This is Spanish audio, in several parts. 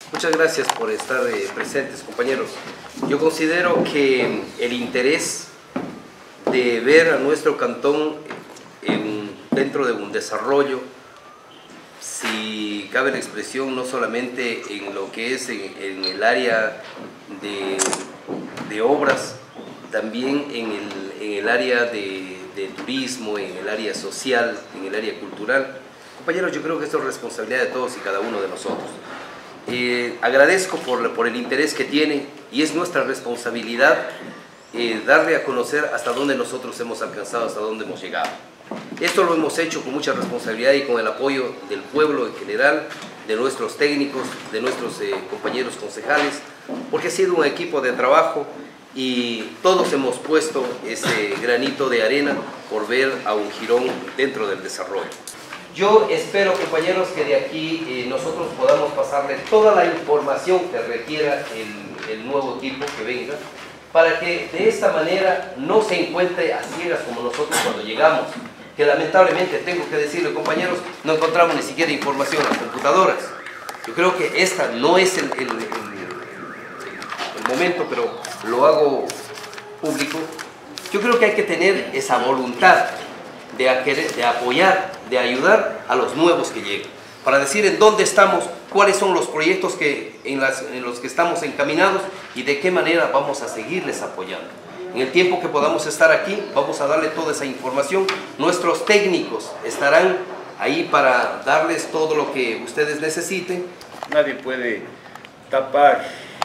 Muchas gracias por estar presentes, compañeros. Yo considero que el interés de ver a nuestro cantón dentro de un desarrollo, si cabe la expresión, no solamente en lo que es en el área de obras, también en el área de turismo, en el área social, en el área cultural. Compañeros, yo creo que esto es responsabilidad de todos y cada uno de nosotros. Agradezco por el interés que tiene y es nuestra responsabilidad darle a conocer hasta dónde nosotros hemos alcanzado, hasta dónde hemos llegado. Esto lo hemos hecho con mucha responsabilidad y con el apoyo del pueblo en general, de nuestros técnicos, de nuestros compañeros concejales, porque ha sido un equipo de trabajo y todos hemos puesto ese granito de arena por ver a un Girón dentro del desarrollo. Yo espero, compañeros, que de aquí nosotros podamos pasarle toda la información que requiera el nuevo equipo que venga, para que de esta manera no se encuentre a ciegas como nosotros cuando llegamos, que lamentablemente, tengo que decirle, compañeros, no encontramos ni siquiera información en las computadoras. Yo creo que esta no es el momento, pero lo hago público. Yo creo que hay que tener esa voluntad de apoyar, de ayudar a los nuevos que lleguen, para decir en dónde estamos, cuáles son los proyectos en los que estamos encaminados y de qué manera vamos a seguirles apoyando. En el tiempo que podamos estar aquí, vamos a darle toda esa información. Nuestros técnicos estarán ahí para darles todo lo que ustedes necesiten. Nadie puede tapar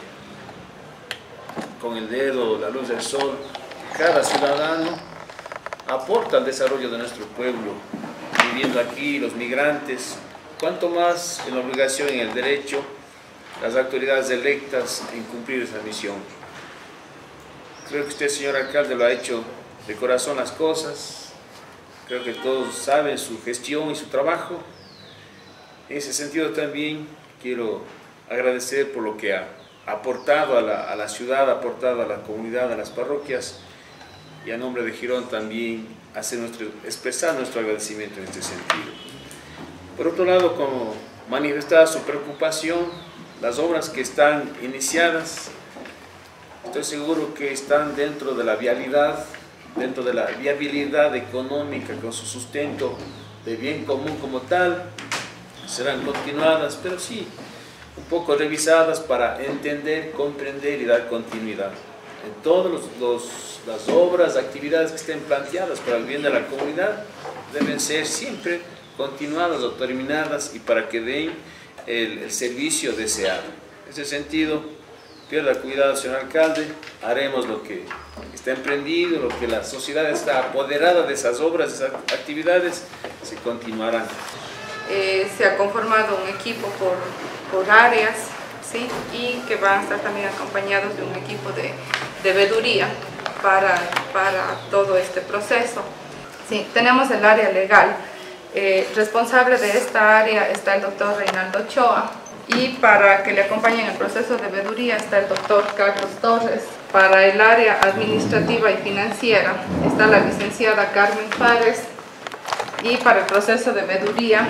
con el dedo la luz del sol. Cada ciudadano aporta al desarrollo de nuestro pueblo, viviendo aquí, los migrantes, cuanto más en la obligación y en el derecho, las autoridades electas en cumplir esa misión. Creo que usted, señor alcalde, lo ha hecho de corazón las cosas, creo que todos saben su gestión y su trabajo. En ese sentido también quiero agradecer por lo que ha aportado a la ciudad, ha aportado a la comunidad, a las parroquias, y a nombre de Girón también expresar nuestro agradecimiento en este sentido. Por otro lado, como manifestada su preocupación, las obras que están iniciadas, estoy seguro que están dentro de la vialidad, dentro de la viabilidad económica, con su sustento de bien común como tal, serán continuadas, pero sí, un poco revisadas para entender, comprender y dar continuidad en todas las obras, actividades que estén planteadas para el bien de la comunidad, deben ser siempre continuadas o terminadas y para que den el servicio deseado. En ese sentido, pierda cuidado, señor alcalde, haremos lo que está emprendido, lo que la sociedad está apoderada de esas obras, de esas actividades, se continuarán. Se ha conformado un equipo por áreas, ¿sí? Y que van a estar también acompañados de un equipo de veeduría para todo este proceso. Sí, tenemos el área legal. Responsable de esta área está el doctor Reinaldo Ochoa, y para que le acompañe en el proceso de veeduría está el doctor Carlos Torres. Para el área administrativa y financiera está la licenciada Carmen Fares, y para el proceso de veeduría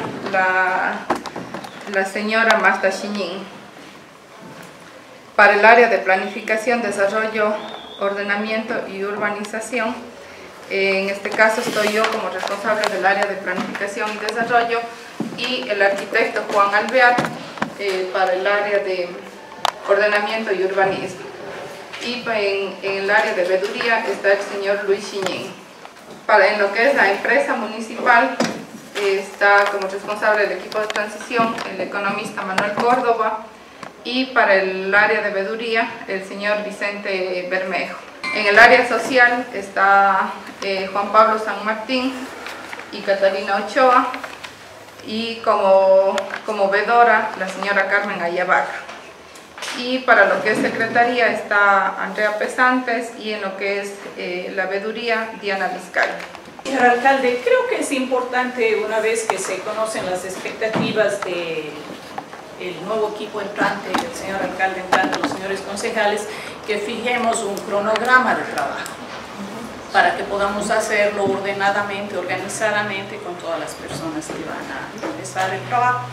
la señora Marta Chiñín. Para el área de planificación, desarrollo, ordenamiento y urbanización, en este caso estoy yo como responsable del área de planificación y desarrollo, y el arquitecto Juan Alvear para el área de ordenamiento y urbanismo. Y en el área de veeduría está el señor Luis Chiñín. En lo que es la empresa municipal está como responsable del equipo de transición el economista Manuel Córdoba, y para el área de veeduría el señor Vicente Bermejo. En el área social está Juan Pablo San Martín y Catalina Ochoa, y como veedora la señora Carmen Ayavaca. Y para lo que es secretaría está Andrea Pesantes, y en lo que es la veeduría Diana Vizcay. Señor alcalde, creo que es importante, una vez que se conocen las expectativas del nuevo equipo entrante, del señor alcalde entrante, los señores concejales, que fijemos un cronograma de trabajo para que podamos hacerlo ordenadamente, organizadamente con todas las personas que van a empezar el trabajo.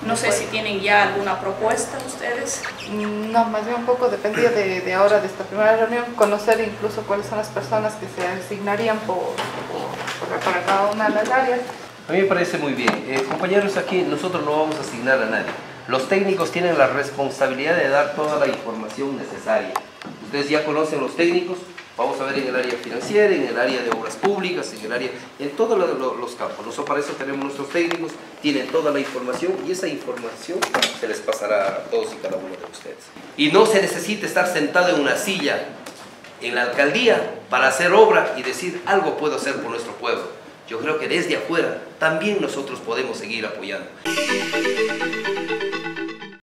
No sé si tienen ya alguna propuesta ustedes. No, más bien un poco dependía de ahora, de esta primera reunión, conocer incluso cuáles son las personas que se asignarían para cada una de las áreas. A mí me parece muy bien. Compañeros, aquí nosotros no vamos a asignar a nadie. Los técnicos tienen la responsabilidad de dar toda la información necesaria. Ustedes ya conocen los técnicos, vamos a ver en el área financiera, en el área de obras públicas, en todos los campos. Nosotros para eso tenemos nuestros técnicos, tienen toda la información y esa información se les pasará a todos y cada uno de ustedes. Y no se necesita estar sentado en una silla en la alcaldía para hacer obra y decir algo puedo hacer por nuestro pueblo. Yo creo que desde afuera también nosotros podemos seguir apoyando.